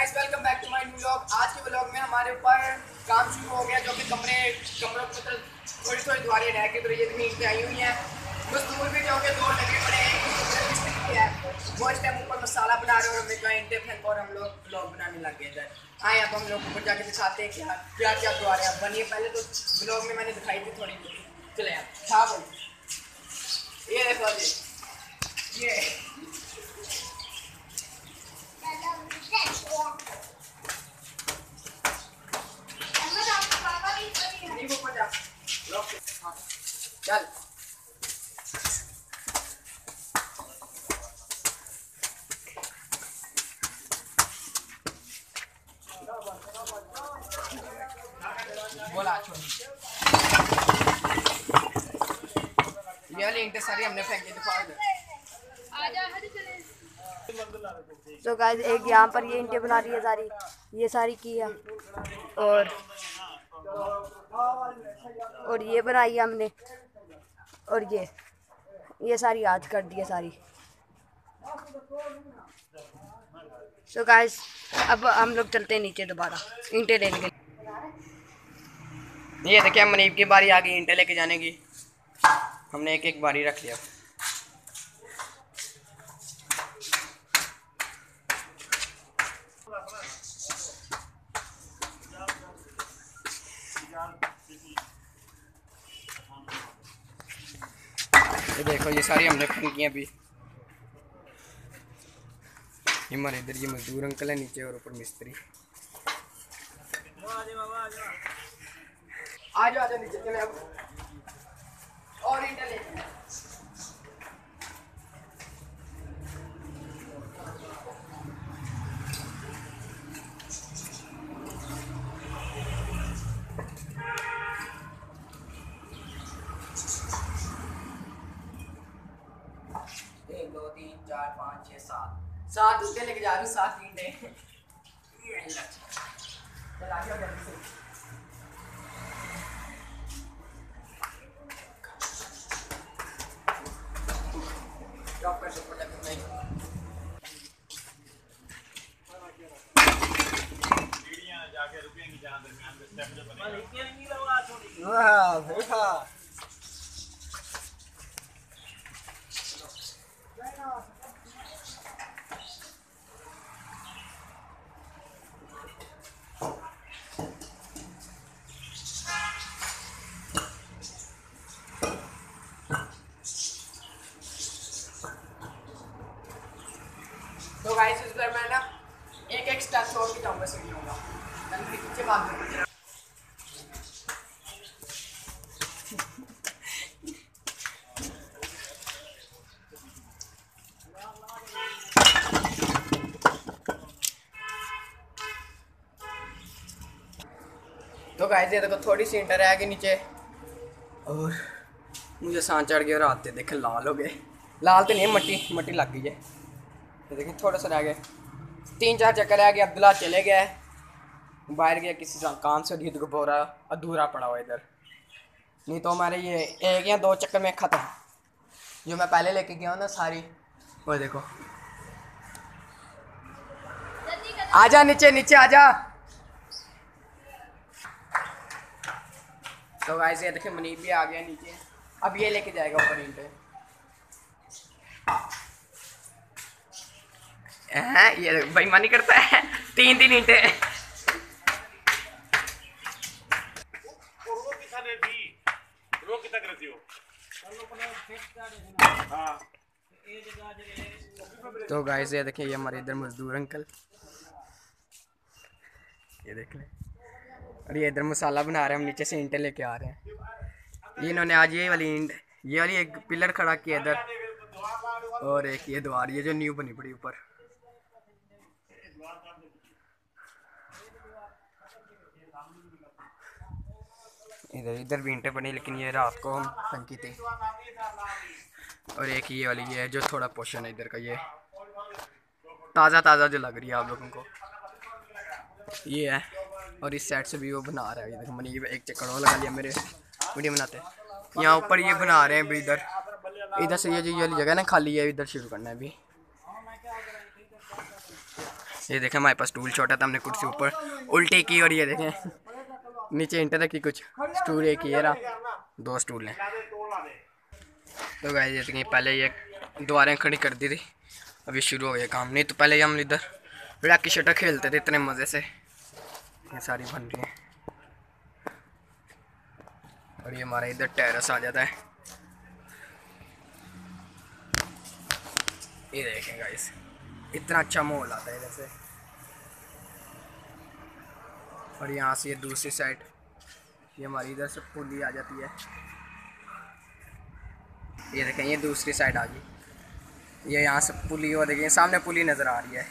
Guys, welcome back to my new vlog. आज के vlog में हमारे ऊपर काम शुरू हो गया, जो कि कमरों पर थोड़ी थोड़ी दीवारें रह के तो ये ईंट पे आई हुई हैं। मजदूर भी जो कि दो लगे पड़े हैं, वो इस टाइम ऊपर मसाला बना रहे हैं और हमें ईंटें फेंक और हम लोग व्लॉग बनाने लग गए थे। आए अब हम लोग ऊपर जाके दिखाते हैं क्या क्या क्या दीवारें अब बनी है। पहले तो व्लॉग में मैंने दिखाई थी थोड़ी, चले आप था भाई। ये देखो जी, ये चल बोला ये वाली ईंटें सारी हमने फेंक दी थी। तो गाइस एक यहाँ पर ये ईंटें बना रही है सारी, ये सारी की है और ये बनाई है हमने और ये सारी आज कर दी है सारी। तो गाइस अब हम लोग चलते हैं नीचे दोबारा ईंटें लेने के लिए। ये देखिए मनीब की बारी आ गई ईंटें लेके जाने की। हमने एक एक बारी रख लिया। ये देखो ये सारी हमने फेंकी अभी। ये हमारे इधर ये मजदूर अंकल है, नीचे और ऊपर मिस्त्री। आ जाओ नीचे चले अब और ईंटें लेके। एक दो तीन चार पाँच छः सात ईंटें लेके जा रही हूँ, 7 ईंटें। चल आ जाओ जल्दी से। ड्रॉप कर दो प्रोडक्ट में। जाके रुकेंगी जहाँ दरमियान में स्टेप जो बनेगा। वाह देखा तो गाइस इस बार मैं ना एक स्टेप छोड़ के जाऊंगा सीढ़ियों का, मैं पीछे भाग जाऊंगा। तो गाइस ये देखो थोड़ी सी ईंटें रह गई नीचे और मुझे सांस चढ़ गया और आते देखे लाल हो गए। लाल तो नहीं है, मट्टी मट्टी लग गई है। ये देखिए थोड़ा सा रह गए, 3-4 चक्कर रह गए। अब्दुल्ला चले गया बाहर गया किसी काम से, ईद को बोरा अधूरा पड़ा हुआ इधर। नहीं तो हमारे ये 1 या 2 चक्कर में ख़त्म। जो मैं पहले लेके गया हूँ ना सारी, वो देखो। आजा नीचे नीचे आजा। तो गाइस ये देखिए मनीब भी आ गया नीचे, अब ये लेके जाएगा ऊपर ईंटें। ये बेईमानी करता है, 3 ईंटें। तो गाइस ये देखिए ये हमारे इधर मजदूर अंकल, ये देख ले। और ये इधर मसाला बना रहे हैं, हम नीचे से ईंटें लेके आ रहे हैं। ये इन्होंने आज ये वाली एक पिलर खड़ा किया इधर, और एक ये द्वार ये जो न्यू बनी पड़ी ऊपर। इधर भी ईंटें बनी, लेकिन ये रात को हम फंकी थी। और एक ये वाली ये है जो थोड़ा पोर्शन है इधर का, ये ताज़ा जो लग रही है आप लोगों को, ये है। और इस साइड से भी वो बना रहा है। ये देखो मैंने ये एक चक्कर और लगा लिया मेरे वीडियो बनाते। यहाँ ऊपर ये बना रहे हैं अभी। इधर से ये जो ये जगह ना खाली है, इधर शुरू करना है अभी। ये देखें हमारे पास स्टूल छोटा था, हमने कुर्सी ऊपर उल्टी की और ये देखें नीचे इंटर की कुछ स्टूल एक ही रहा, 2 स्टूल हैं। तो गाइस ये देखें पहले ये दीवारें खड़ी कर दी थी, अभी शुरू हो गया काम। नहीं तो पहले हम इधर लड़की शटर खेलते थे इतने मज़े से। ये सारी बन रही हैं और ये हमारा इधर टेरेस आ जाता है। ये देखें गाइस इतना अच्छा माहौल आता है इधर से। और यहाँ से ये दूसरी साइड ये हमारी इधर से पुली आ जाती है। ये देखें ये दूसरी साइड आ गई, ये यहाँ से पुली और देखिए सामने पुली नज़र आ रही है।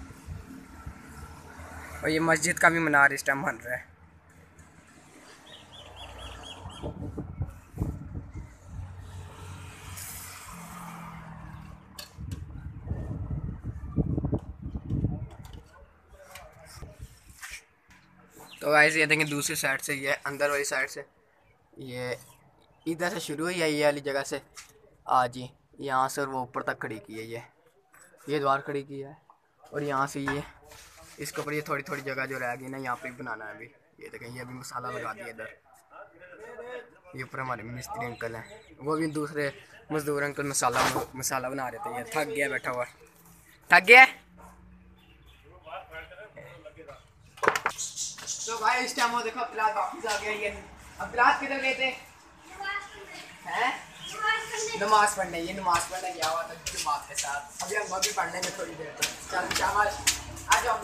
और ये मस्जिद का भी मीनार इस टाइम बन रहा है। तो गाइस ये देखें दूसरी साइड से, ये अंदर वाली साइड से, ये इधर से शुरू हुई है ये वाली जगह से आज ही यहाँ से और वो ऊपर तक खड़ी की है। ये द्वार खड़ी की है और यहाँ से ये इसके ऊपर ये थोड़ी थोड़ी जगह जो रह गई ना यहाँ पे बनाना है अभी। ये देखें ये अभी मसाला लगा दिया इधर। ये ऊपर हमारे मिस्त्री अंकल हैं, वो भी दूसरे मजदूर अंकल मसाला बना रहे थे। ये थक गया बैठा हुआ, थक गया। तो भाई इस टाइम वो देखो अब्दुल्लाह वापस आ गया। ये अब्दुल्लाह किधर गए थे? हैं नमाज पढ़ने। ये नमाज पढ़ने गया हुआ था जमात के साथ। अभी हम भी पढ़ने में थोड़ी देर तक। चल शाबाश आ जाओ।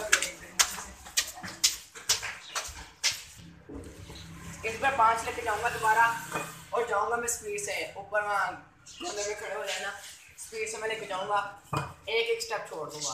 इस पर 5 लेके जाऊंगा दोबारा और जाऊंगा मैं स्पीड से ऊपर, वहाँ कोने में खड़े हो जाना। स्पीड से मैं लेके जाऊंगा, एक स्टेप छोड़ दूंगा।